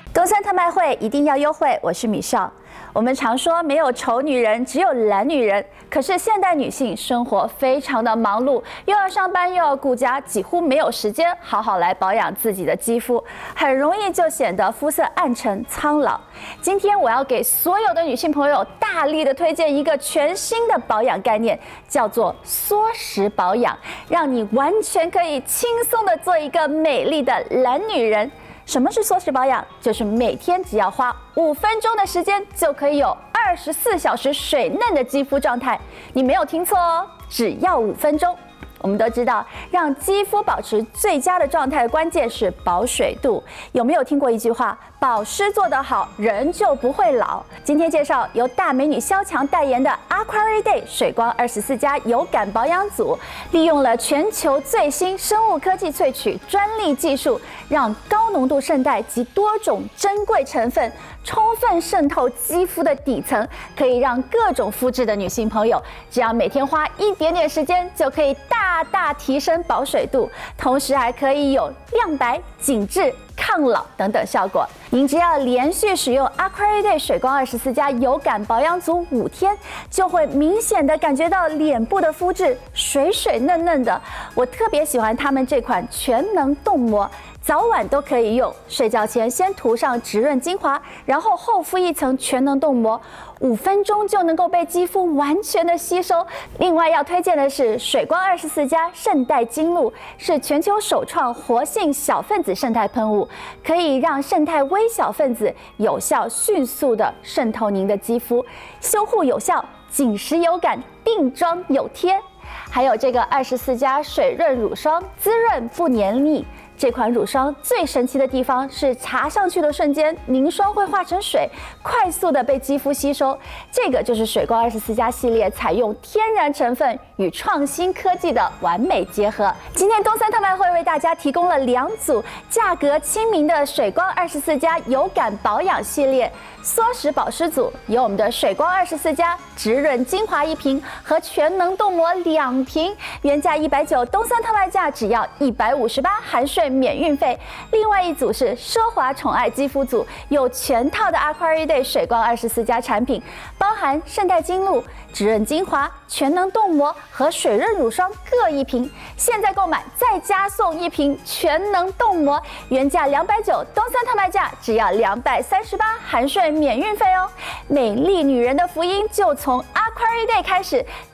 东森特卖会一定要优惠，我是米少。我们常说没有丑女人，只有懒女人。可是现代女性生活非常的忙碌，又要上班又要顾家，几乎没有时间好好来保养自己的肌肤，很容易就显得肤色暗沉苍老。今天我要给所有的女性朋友大力的推荐一个全新的保养概念，叫做缩时保养，让你完全可以轻松的做一个美丽的懒女人。什么是缩时保养？就是每天只要花5分钟的时间，就可以有24小时水嫩的肌肤状态。你没有听错哦，只要5分钟。我们都知道，让肌肤保持最佳的状态，关键是保水度。有没有听过一句话？保湿做得好，人就不会老。今天介绍由大美女萧蔷代言的 Aquareday 水光24加有感保养组，利用了全球最新生物科技萃取专利技术，让高浓度胜肽及多种珍贵成分充分渗透肌肤的底层，可以让各种肤质的女性朋友，只要每天花一点点时间，就可以大大提升保水度，同时还可以有亮白、紧致、抗老等等效果。您只要连续使用 Aquareday 水光24加有感保养组5天，就会明显的感觉到脸部的肤质水水嫩嫩的。我特别喜欢他们这款全能冻膜，早晚都可以用。睡觉前先涂上植润精华，然后厚敷一层全能冻膜，5分钟就能够被肌肤完全的吸收。另外要推荐的是水光24加胜肽精露，是全球首创活性小分子胜肽喷雾，可以让胜肽微小分子有效迅速的渗透您的肌肤，修护有效，紧实有感，定妆有贴。还有这个24加水润乳霜，滋润不黏腻。这款乳霜最神奇的地方是擦上去的瞬间，凝霜会化成水，快速的被肌肤吸收。这个就是水光24加系列采用天然成分与创新科技的完美结合。今天东森特卖会为大家提供了2组价格亲民的水光24加有感保养系列。缩时保湿组有我们的水光24加植润精华1瓶和全能冻膜2瓶，原价190，东森特卖价只要158，含税免运费。另外一组是奢华宠爱肌肤组，有全套的 Aquareday 水光24加产品，包含胜肽精露、植润精华、全能冻膜和水润乳霜各1瓶。现在购买再加送1瓶全能冻膜，原价290，东森特卖价只要238，含税免运费哦。美丽女人的福音就从 Aquareday 开始，